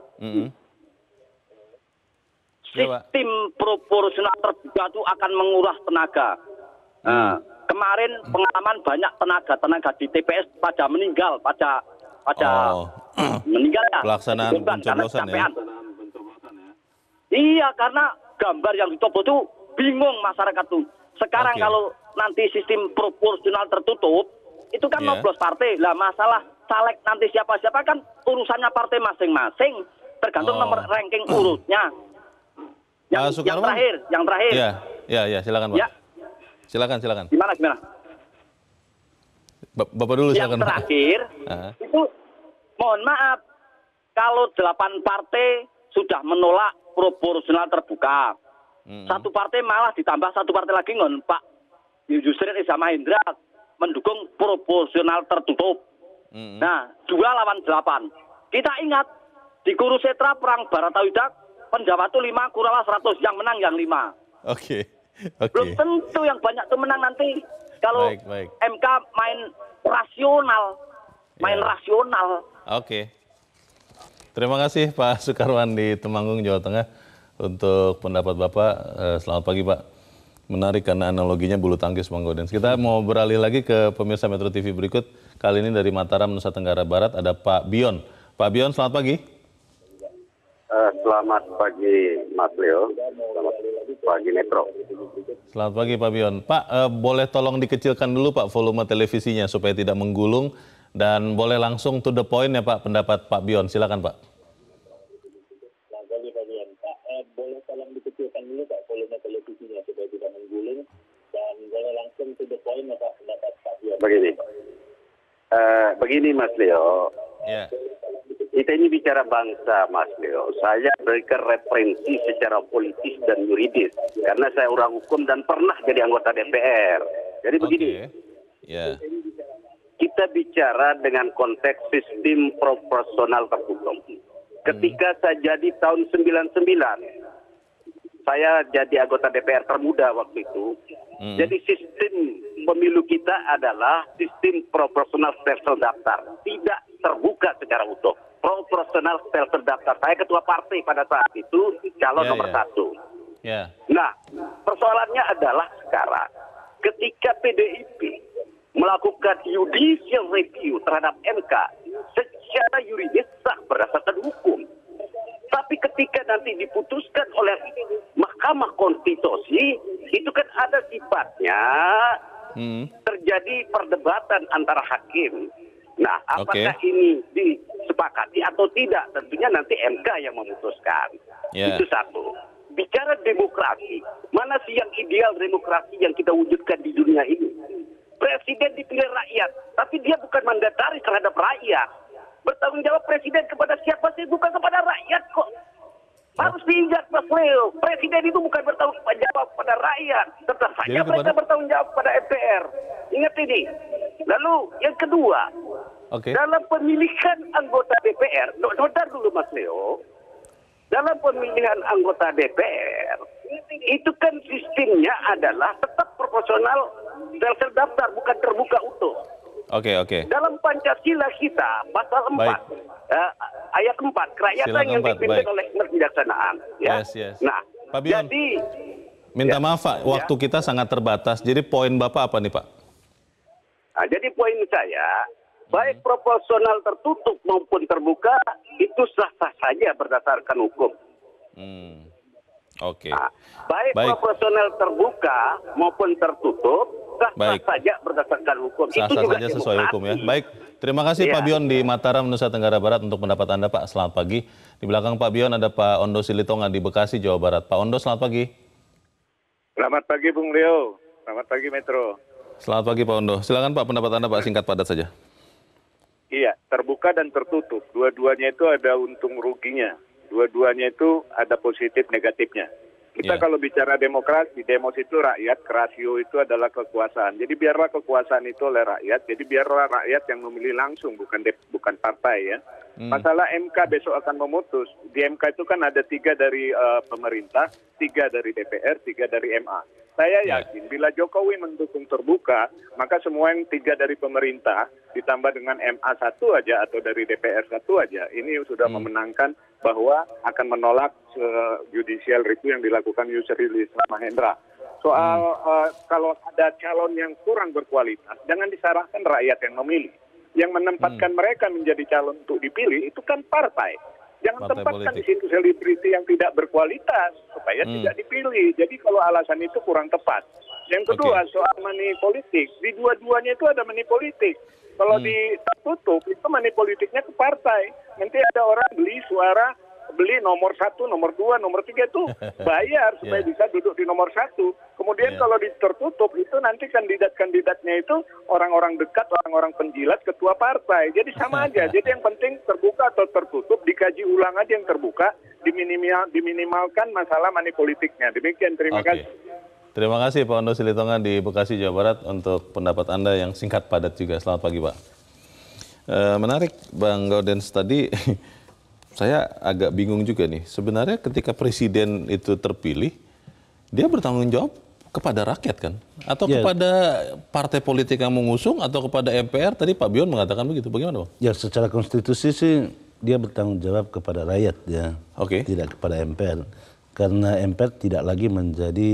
Speaker 6: sistem proporsional terbuka itu akan menguras tenaga. Nah, kemarin pengalaman banyak tenaga di TPS pada meninggal, pada meninggal ya.
Speaker 1: Pelaksanaan pencoblosan ya.
Speaker 6: Iya, karena gambar yang dicoblos itu bingung masyarakat tuh. Sekarang kalau nanti sistem proporsional tertutup, itu kan nyoblos partai. Lah masalah caleg nanti siapa-siapa kan urusannya partai masing-masing, tergantung nomor ranking urutnya. Yang terakhir.
Speaker 1: Ya, silakan Pak.
Speaker 6: Ya.
Speaker 1: Silakan.
Speaker 6: Gimana?
Speaker 1: Bapak dulu silakan.
Speaker 6: Yang terakhir, itu mohon maaf, kalau 8 partai sudah menolak proporsional terbuka. Satu partai malah ditambah satu partai lagi Pak Yusril Iza Mahendra mendukung proporsional tertutup. Nah, 2 lawan 8. Kita ingat di Kurusetra perang Baratayuda, Penjawa itu 5, Kurawa 100, yang menang yang 5.
Speaker 1: Oke.
Speaker 6: Belum tentu yang banyak itu menang nanti. Kalau MK main rasional.
Speaker 1: Oke. Terima kasih Pak Sukarwan di Temanggung, Jawa Tengah untuk pendapat Bapak. Selamat pagi Pak. Menarik karena analoginya bulu tangkis Bang Goden. Kita mau beralih lagi ke pemirsa Metro TV berikut. Kali ini dari Mataram, Nusa Tenggara Barat ada Pak Bion. Pak Bion, selamat pagi.
Speaker 7: Selamat pagi Mas Leo. Selamat pagi Metro.
Speaker 1: Selamat pagi Pak Bion. Pak, boleh tolong dikecilkan dulu Pak volume televisinya supaya tidak menggulung. Dan boleh langsung to the point ya Pak, pendapat Pak Bion. Silakan Pak.
Speaker 8: Boleh tolong dikecilkan dulu Pak volume televisinya supaya tidak menggulung, dan boleh langsung to the point ya Pak, pendapat Pak Bion.
Speaker 7: Begini Mas Leo. Kita ini bicara bangsa Mas Leo. Saya berikan referensi secara politis dan yuridis karena saya orang hukum dan pernah jadi anggota DPR. Jadi begini. Kita bicara dengan konteks sistem proporsional tertutup. Ketika saya jadi tahun 99, saya jadi anggota DPR termuda waktu itu. Jadi sistem pemilu kita adalah sistem proporsional terdaftar, tidak terbuka secara utuh. Proporsional terdaftar. Saya ketua partai pada saat itu, calon nomor 1. Nah, persoalannya adalah sekarang ketika PDIP melakukan judicial review terhadap MK secara yuridis sah berdasarkan hukum. Tapi ketika nanti diputuskan oleh Mahkamah Konstitusi, itu kan ada sifatnya terjadi perdebatan antara hakim. Nah, apakah ini disepakati atau tidak? Tentunya nanti MK yang memutuskan. Itu satu. Bicara demokrasi, mana sih yang ideal demokrasi yang kita wujudkan di dunia ini? Presiden dipilih rakyat, tapi dia bukan mandataris terhadap rakyat. Bertanggung jawab presiden kepada siapa sih? Bukan kepada rakyat kok. Harus diingat Mas Leo, presiden itu bukan bertanggung jawab kepada rakyat. Tetap saja mereka bertanggung jawab kepada MPR. Ingat ini. Lalu yang kedua, dalam pemilihan anggota DPR, notar dulu Mas Leo, dalam pemilihan anggota DPR, itu kan sistemnya adalah tetap proporsional terdaftar, bukan terbuka utuh. Dalam Pancasila kita, pasal 4, ayat 4, kerakyatan yang dipimpin oleh kebijaksanaan. Nah,
Speaker 1: Pak Bion,
Speaker 7: jadi
Speaker 1: minta maaf Pak, waktu kita sangat terbatas. Jadi poin Bapak apa nih Pak?
Speaker 7: Nah, jadi poin saya, baik proporsional tertutup maupun terbuka, itu sah-sah saja berdasarkan hukum. Nah, baik proporsional terbuka maupun tertutup, sah-sah saja berdasarkan hukum.
Speaker 1: Sah-sah saja sesuai hukum ya. Baik, terima kasih Pak Bion di Mataram, Nusa Tenggara Barat untuk pendapat Anda Pak. Selamat pagi. Di belakang Pak Bion ada Pak Ondo Silitonga di Bekasi, Jawa Barat. Pak Ondo, selamat pagi.
Speaker 9: Selamat pagi Bung Leo. Selamat pagi Metro.
Speaker 1: Selamat pagi Pak Ondo. Silakan Pak, pendapat Anda Pak, singkat padat saja.
Speaker 9: Iya, terbuka dan tertutup. Dua-duanya itu ada untung ruginya. Dua-duanya itu ada positif negatifnya. Kita kalau bicara demokrasi, demos itu rakyat, rasio itu adalah kekuasaan. Jadi biarlah kekuasaan itu oleh rakyat, jadi biarlah rakyat yang memilih langsung, bukan partai ya. Masalah MK besok akan memutus. Di MK itu kan ada 3 dari pemerintah, 3 dari DPR, 3 dari MA. Saya yakin bila Jokowi mendukung terbuka, maka semua yang 3 dari pemerintah ditambah dengan MA 1 aja atau dari DPR 1 aja, ini sudah memenangkan bahwa akan menolak judicial review yang dilakukan Yusril Izzah Mahendra. Soal kalau ada calon yang kurang berkualitas, jangan disalahkan rakyat yang memilih. Yang menempatkan mereka menjadi calon untuk dipilih itu kan partai. Jangan tempatkan di situ selebriti yang tidak berkualitas supaya tidak dipilih. Jadi kalau alasan itu kurang tepat. Yang kedua soal money politik, di dua-duanya itu ada money politik. Kalau di tertutup itu money politiknya ke partai. Nanti ada orang beli suara, beli nomor 1, nomor 2, nomor 3 itu bayar supaya bisa duduk di nomor 1. Kemudian kalau di tertutup itu nanti kandidat-kandidatnya itu orang-orang dekat, orang-orang penjilat, ketua partai. Jadi sama aja. Jadi yang penting terbuka atau tertutup, dikaji ulang aja yang terbuka, diminimalkan masalah money politiknya. Demikian, terima kasih.
Speaker 1: Terima kasih Pak Ondo Silitonga di Bekasi, Jawa Barat untuk pendapat Anda yang singkat padat juga. Selamat pagi Pak. Menarik Bang Gaudens tadi, saya agak bingung juga nih. Sebenarnya ketika presiden itu terpilih, dia bertanggung jawab kepada rakyat kan? Atau kepada partai politik yang mengusung atau kepada MPR? Tadi Pak Bion mengatakan begitu, bagaimana Bang?
Speaker 2: Ya secara konstitusi sih dia bertanggung jawab kepada rakyat ya, tidak kepada MPR. Karena MPR tidak lagi menjadi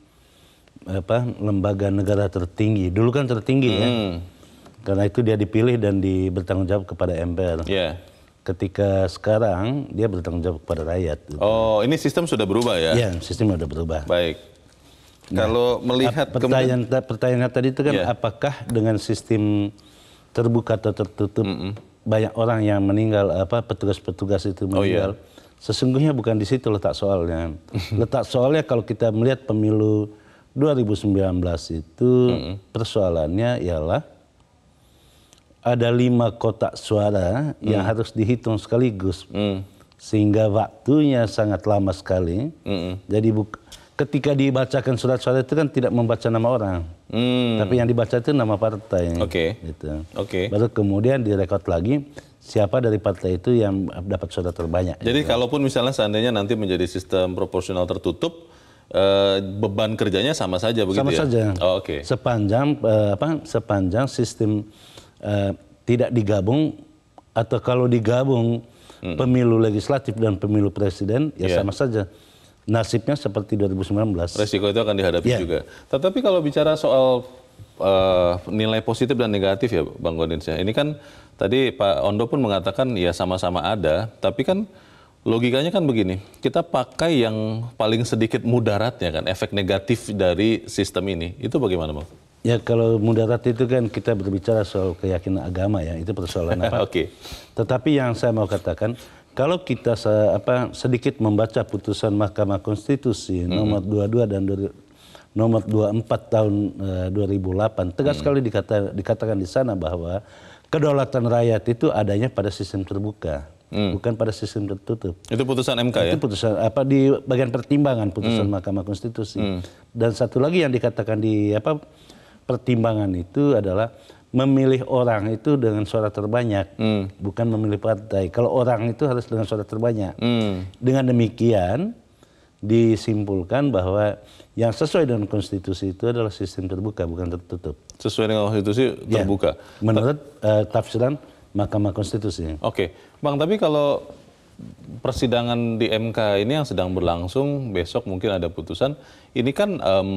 Speaker 2: lembaga negara tertinggi. Dulu kan tertinggi ya. Karena itu dia dipilih dan bertanggung jawab kepada MPR. Ketika sekarang dia bertanggung jawab kepada rakyat. Gitu.
Speaker 1: Oh, ini sistem sudah berubah ya?
Speaker 2: Iya, sistem sudah berubah.
Speaker 1: Baik. Kalau melihat
Speaker 2: pertanyaan tadi itu kan apakah dengan sistem terbuka atau tertutup banyak orang yang meninggal, petugas-petugas itu meninggal. Sesungguhnya bukan di situ letak soalnya. Letak soalnya kalau kita melihat pemilu 2019 itu persoalannya ialah ada 5 kotak suara yang harus dihitung sekaligus. Sehingga waktunya sangat lama sekali. Jadi ketika dibacakan surat suara itu kan tidak membaca nama orang. Tapi yang dibaca itu nama partai. Gitu. Baru kemudian direkod lagi siapa dari partai itu yang dapat suara terbanyak.
Speaker 1: Jadi kalaupun misalnya seandainya nanti menjadi sistem proporsional tertutup, beban kerjanya sama saja begitu
Speaker 2: sama
Speaker 1: ya?
Speaker 2: saja.
Speaker 1: Oh, oke.
Speaker 2: Sepanjang sistem tidak digabung, atau kalau digabung pemilu legislatif dan pemilu presiden, ya sama saja. Nasibnya seperti 2019.
Speaker 1: Resiko itu akan dihadapi juga. Tetapi kalau bicara soal nilai positif dan negatif ya Bang Godinsyah, ini kan tadi Pak Ondo pun mengatakan ya sama-sama ada, tapi kan logikanya kan begini, kita pakai yang paling sedikit mudaratnya kan, efek negatif dari sistem ini, itu bagaimana Bang?
Speaker 2: Ya kalau mudarat itu kan kita berbicara soal keyakinan agama ya, itu persoalan apa.
Speaker 1: Oke.
Speaker 2: Tetapi yang saya mau katakan, kalau kita sedikit membaca putusan Mahkamah Konstitusi nomor 22 dan nomor 24 tahun 2008, tegas sekali dikatakan di sana bahwa kedaulatan rakyat itu adanya pada sistem terbuka. Bukan pada sistem tertutup.
Speaker 1: Itu putusan MK ya?
Speaker 2: Itu putusan di bagian pertimbangan putusan Mahkamah Konstitusi. Dan satu lagi yang dikatakan di pertimbangan itu adalah memilih orang itu dengan suara terbanyak, bukan memilih partai. Kalau orang itu harus dengan suara terbanyak. Dengan demikian disimpulkan bahwa yang sesuai dengan konstitusi itu adalah sistem terbuka, bukan tertutup.
Speaker 1: Sesuai dengan konstitusi terbuka.
Speaker 2: Ya, menurut tafsiran Mahkamah Konstitusi.
Speaker 1: Oke, Bang, tapi kalau persidangan di MK ini yang sedang berlangsung, besok mungkin ada putusan, ini kan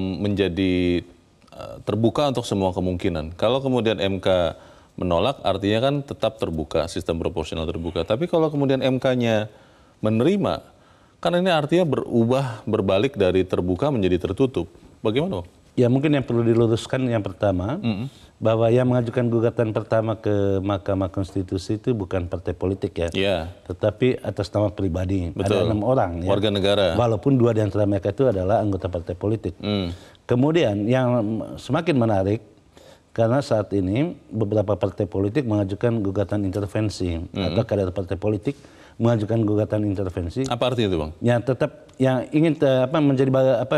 Speaker 1: menjadi terbuka untuk semua kemungkinan. Kalau kemudian MK menolak, artinya kan tetap terbuka, sistem proporsional terbuka. Tapi kalau kemudian MK-nya menerima, kan ini artinya berbalik dari terbuka menjadi tertutup. Bagaimana?
Speaker 2: Ya mungkin yang perlu diluruskan yang pertama, bahwa yang mengajukan gugatan pertama ke Mahkamah Konstitusi itu bukan partai politik ya, tetapi atas nama pribadi.
Speaker 1: Betul.
Speaker 2: Ada 6 orang ya,
Speaker 1: warga negara.
Speaker 2: Walaupun 2 di antara mereka itu adalah anggota partai politik. Kemudian yang semakin menarik, karena saat ini beberapa partai politik mengajukan gugatan intervensi, atau kader partai politik mengajukan gugatan intervensi.
Speaker 1: Apa artinya itu Bang?
Speaker 2: Yang tetap yang ingin menjadi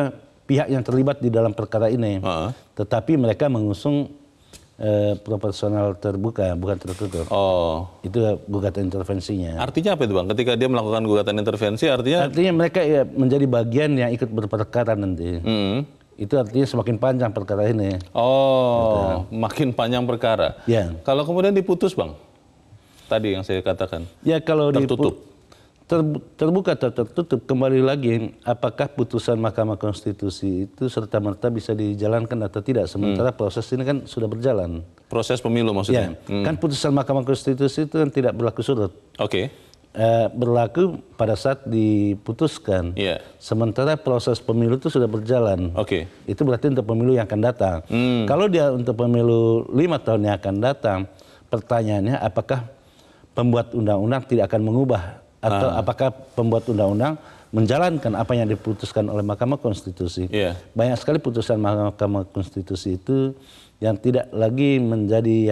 Speaker 2: pihak yang terlibat di dalam perkara ini, tetapi mereka mengusung proporsional terbuka, bukan tertutup.
Speaker 1: Oh,
Speaker 2: itu gugatan intervensinya.
Speaker 1: Artinya apa itu Bang? Ketika dia melakukan gugatan intervensi, artinya
Speaker 2: mereka menjadi bagian yang ikut berperkara nanti. Itu artinya semakin panjang perkara ini.
Speaker 1: Oh, makin panjang perkara.
Speaker 2: Ya.
Speaker 1: Kalau kemudian diputus Bang, tadi yang saya katakan.
Speaker 2: Ya kalau
Speaker 1: tertutup.
Speaker 2: Terbuka atau tertutup, kembali lagi apakah putusan Mahkamah Konstitusi itu serta-merta bisa dijalankan atau tidak, sementara proses ini kan sudah berjalan. Proses pemilu maksudnya? Ya, kan putusan Mahkamah Konstitusi itu kan tidak berlaku surut.
Speaker 1: Oke.
Speaker 2: Berlaku pada saat diputuskan, sementara proses pemilu itu sudah berjalan.
Speaker 1: Oke.
Speaker 2: Itu berarti untuk pemilu yang akan datang. Kalau dia untuk pemilu 5 tahun yang akan datang, pertanyaannya apakah pembuat undang-undang tidak akan mengubah, atau apakah pembuat undang-undang menjalankan apa yang diputuskan oleh Mahkamah Konstitusi. Banyak sekali putusan Mahkamah Konstitusi itu yang tidak lagi menjadi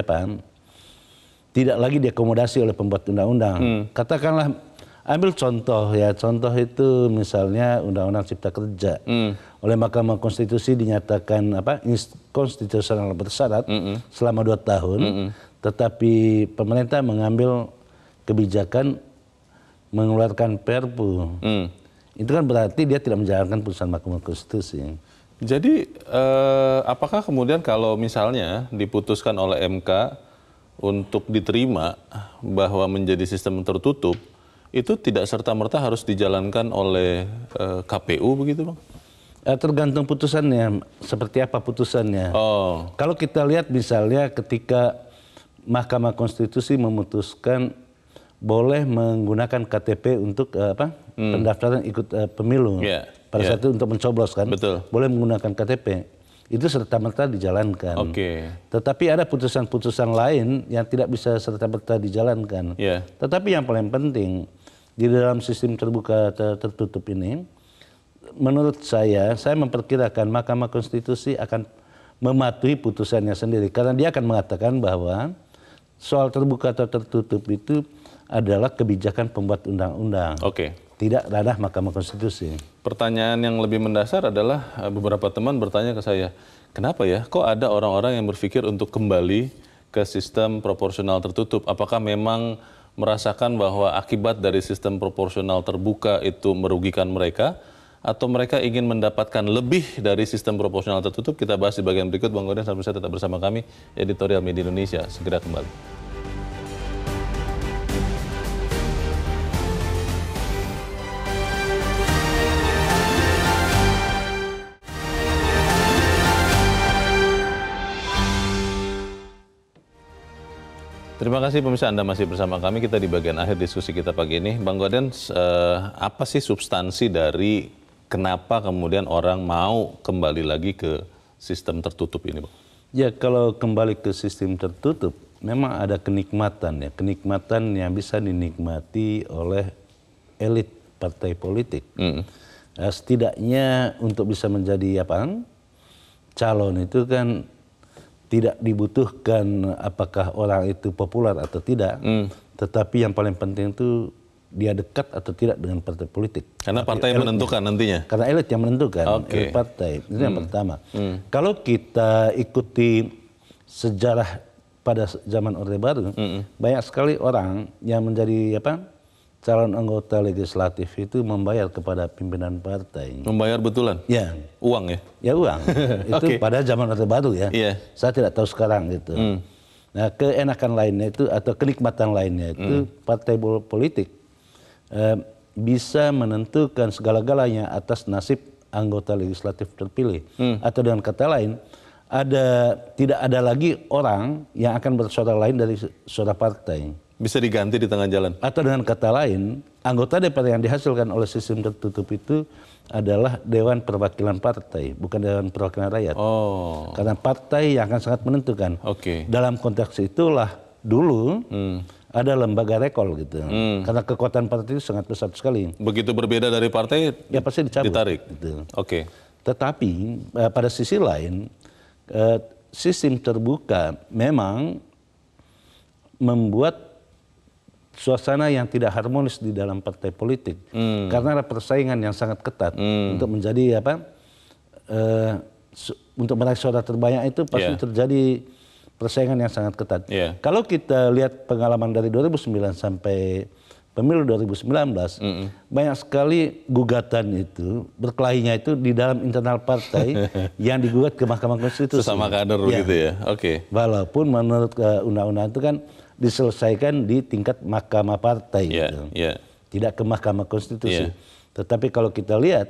Speaker 2: tidak lagi diakomodasi oleh pembuat undang-undang. Katakanlah, ambil contoh ya, contoh itu misalnya Undang-Undang Cipta Kerja. Oleh Mahkamah Konstitusi dinyatakan konstitusional bersyarat selama 2 tahun, tetapi pemerintah mengambil kebijakan mengeluarkan Perpu. Itu kan berarti dia tidak menjalankan putusan Mahkamah Konstitusi.
Speaker 1: Jadi apakah kemudian kalau misalnya diputuskan oleh MK untuk diterima bahwa menjadi sistem tertutup, itu tidak serta-merta harus dijalankan oleh KPU begitu Bang?
Speaker 2: Tergantung putusannya, seperti apa putusannya. Kalau kita lihat misalnya ketika Mahkamah Konstitusi memutuskan boleh menggunakan KTP untuk pendaftaran ikut pemilu. Pada saat itu untuk mencoblos kan.
Speaker 1: Betul.
Speaker 2: Boleh menggunakan KTP. Itu serta-merta dijalankan. Tetapi ada putusan-putusan lain yang tidak bisa serta-merta dijalankan. Tetapi yang paling penting di dalam sistem terbuka tertutup ini, menurut saya memperkirakan Mahkamah Konstitusi akan mematuhi putusannya sendiri. Karena dia akan mengatakan bahwa soal terbuka atau tertutup itu adalah kebijakan pembuat undang-undang. Tidak ranah Mahkamah Konstitusi.
Speaker 1: Pertanyaan yang lebih mendasar adalah beberapa teman bertanya ke saya, kenapa ya kok ada orang-orang yang berpikir untuk kembali ke sistem proporsional tertutup? Apakah memang merasakan bahwa akibat dari sistem proporsional terbuka itu merugikan mereka? atau mereka ingin mendapatkan lebih dari sistem proporsional tertutup? Kita bahas di bagian berikut. Bang Godin, sampai tetap bersama kami, Editorial Media Indonesia. Segera kembali. Terima kasih pemirsa, Anda masih bersama kami. Kita di bagian akhir diskusi kita pagi ini. Bang Godin, apa sih substansi dari kenapa kemudian orang mau kembali lagi ke sistem tertutup ini, Bang?
Speaker 2: Ya, kalau kembali ke sistem tertutup, memang ada kenikmatan ya. Kenikmatan yang bisa dinikmati oleh elit partai politik. Setidaknya untuk bisa menjadi calon itu kan tidak dibutuhkan apakah orang itu populer atau tidak, tetapi yang paling penting itu dia dekat atau tidak dengan partai politik.
Speaker 1: Karena partai yang menentukan nantinya? Karena
Speaker 2: elit yang menentukan, elit partai. Itu yang pertama. Kalau kita ikuti sejarah pada zaman Orde Baru, banyak sekali orang yang menjadi calon anggota legislatif itu membayar kepada pimpinan partai.
Speaker 1: Membayar betulan?
Speaker 2: Ya.
Speaker 1: Uang ya?
Speaker 2: Ya uang. Itu pada zaman Orde Baru ya. Saya tidak tahu sekarang gitu. Nah, keenakan lainnya itu atau kenikmatan lainnya itu partai politik bisa menentukan segala-galanya atas nasib anggota legislatif terpilih. Atau dengan kata lain, tidak ada lagi orang yang akan bersuara lain dari suara partai.
Speaker 1: Bisa diganti di tengah jalan.
Speaker 2: Atau dengan kata lain, anggota DPR yang dihasilkan oleh sistem tertutup itu adalah Dewan Perwakilan Partai, bukan Dewan Perwakilan Rakyat. Karena partai yang akan sangat menentukan. Dalam konteks itulah dulu ada lembaga rekol gitu. Karena kekuatan partai itu sangat besar sekali.
Speaker 1: Begitu berbeda dari partai,
Speaker 2: ya pasti
Speaker 1: ditarik.
Speaker 2: Gitu. Tetapi pada sisi lain, sistem terbuka memang membuat suasana yang tidak harmonis di dalam partai politik, karena ada persaingan yang sangat ketat untuk menjadi untuk meraih suara terbanyak itu pasti terjadi persaingan yang sangat ketat. Kalau kita lihat pengalaman dari 2009 sampai pemilu 2019, banyak sekali gugatan itu berkelahinya itu di dalam internal partai yang digugat ke Mahkamah Konstitusi.
Speaker 1: Sesama kader begitu ya.
Speaker 2: Walaupun menurut undang-undang itu kan diselesaikan di tingkat mahkamah partai, tidak ke Mahkamah Konstitusi. Tetapi kalau kita lihat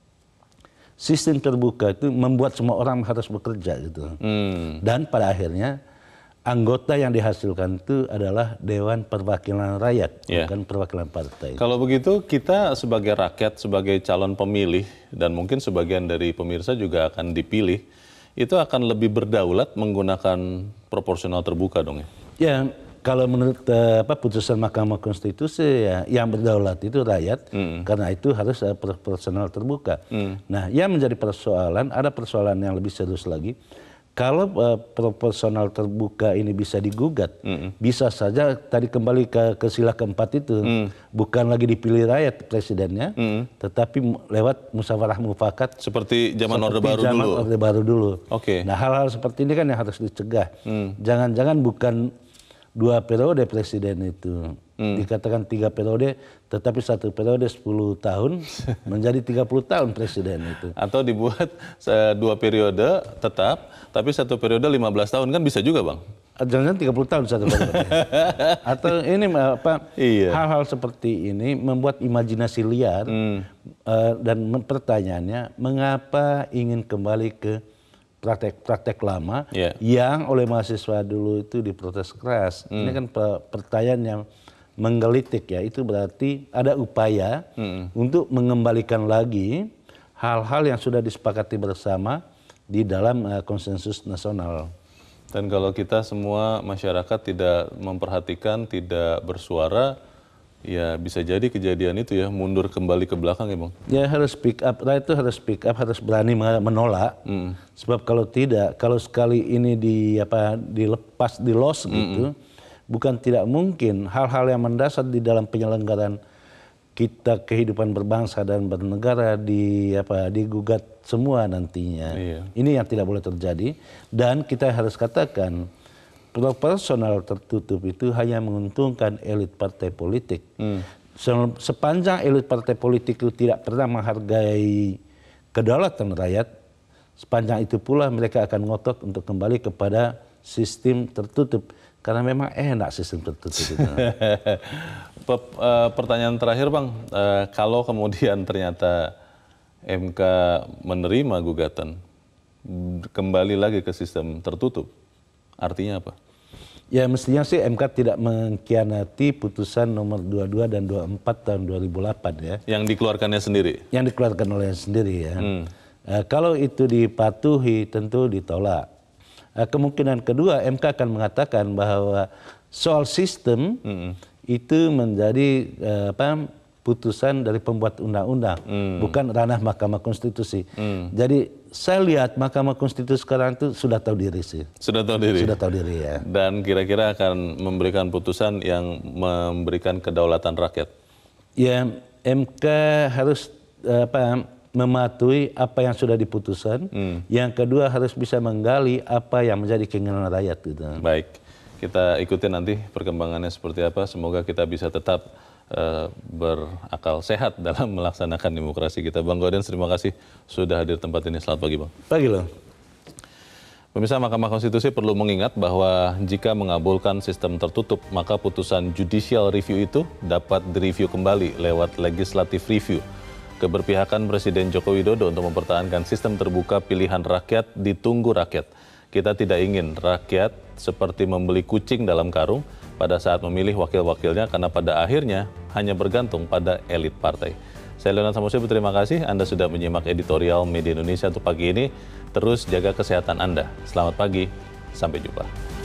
Speaker 2: sistem terbuka itu membuat semua orang harus bekerja gitu. Dan pada akhirnya anggota yang dihasilkan itu adalah Dewan Perwakilan Rakyat, bukan perwakilan partai.
Speaker 1: Kalau begitu kita sebagai rakyat, sebagai calon pemilih dan mungkin sebagian dari pemirsa juga akan dipilih, itu akan lebih berdaulat menggunakan proporsional terbuka dong ya?
Speaker 2: Ya, kalau menurut putusan Mahkamah Konstitusi ya, yang berdaulat itu rakyat, karena itu harus proporsional terbuka. Nah, yang menjadi persoalan, ada persoalan yang lebih serius lagi. Kalau proporsional terbuka ini bisa digugat, bisa saja tadi kembali ke sila keempat itu, bukan lagi dipilih rakyat presidennya, tetapi lewat musyawarah mufakat.
Speaker 1: Seperti zaman Orde Baru dulu.
Speaker 2: Nah, hal-hal seperti ini kan yang harus dicegah. Jangan-jangan bukan 2 periode presiden itu, dikatakan 3 periode, tetapi 1 periode 10 tahun menjadi 30 tahun presiden itu.
Speaker 1: Atau dibuat 2 periode tetap, tapi 1 periode 15 tahun, kan bisa juga Bang?
Speaker 2: Jangan-jangan 30 tahun 1 periode. Atau ini hal-hal seperti ini membuat imajinasi liar, dan pertanyaannya, mengapa ingin kembali ke praktek lama yang oleh mahasiswa dulu itu diprotes keras. Ini kan pertanyaan yang menggelitik ya. Itu berarti ada upaya untuk mengembalikan lagi hal-hal yang sudah disepakati bersama di dalam konsensus nasional.
Speaker 1: Dan kalau kita semua masyarakat tidak memperhatikan, tidak bersuara, ya bisa jadi kejadian itu ya, mundur kembali ke belakang ya Bang?
Speaker 2: Ya harus speak up, rakyat itu harus speak up, harus berani menolak. Sebab kalau tidak, kalau sekali ini dilepas, di-loss gitu, bukan tidak mungkin hal-hal yang mendasar di dalam penyelenggaraan kita kehidupan berbangsa dan bernegara digugat semua nantinya. Ini yang tidak boleh terjadi, dan kita harus katakan proporsional tertutup itu hanya menguntungkan elit partai politik. sepanjang elit partai politik itu tidak pernah menghargai kedaulatan rakyat, sepanjang itu pula mereka akan ngotot untuk kembali kepada sistem tertutup. Karena memang enak sistem tertutup itu.
Speaker 1: Pertanyaan terakhir Bang, kalau kemudian ternyata MK menerima gugatan, kembali lagi ke sistem tertutup, artinya apa?
Speaker 2: Ya mestinya sih MK tidak mengkhianati putusan nomor 22 dan 24 tahun 2008 ya.
Speaker 1: Yang dikeluarkannya sendiri? Yang
Speaker 2: dikeluarkan oleh sendiri ya. Kalau itu dipatuhi tentu ditolak. Kemungkinan kedua MK akan mengatakan bahwa soal sistem itu menjadi putusan dari pembuat undang-undang, bukan ranah Mahkamah Konstitusi. Jadi saya lihat Mahkamah Konstitusi sekarang itu sudah tahu diri sih.
Speaker 1: Sudah tahu diri?
Speaker 2: Sudah tahu diri ya.
Speaker 1: Dan kira-kira akan memberikan putusan yang memberikan kedaulatan rakyat?
Speaker 2: Ya MK harus mematuhi apa yang sudah diputuskan. Yang kedua harus bisa menggali apa yang menjadi keinginan rakyat. Gitu.
Speaker 1: Baik, kita ikuti nanti perkembangannya seperti apa. Semoga kita bisa tetap berakal sehat dalam melaksanakan demokrasi kita. Bang Gaudens, terima kasih sudah hadir tempat ini. Selamat pagi Bang.
Speaker 2: Pagi loh.
Speaker 1: Pemirsa, Mahkamah Konstitusi perlu mengingat bahwa jika mengabulkan sistem tertutup, maka putusan judicial review itu dapat direview kembali lewat legislative review. Keberpihakan Presiden Joko Widodo untuk mempertahankan sistem terbuka pilihan rakyat ditunggu rakyat. Kita tidak ingin rakyat seperti membeli kucing dalam karung pada saat memilih wakil-wakilnya karena pada akhirnya hanya bergantung pada elit partai. Saya Leonard Samosir, terima kasih Anda sudah menyimak editorial Media Indonesia untuk pagi ini. Terus jaga kesehatan Anda. Selamat pagi, sampai jumpa.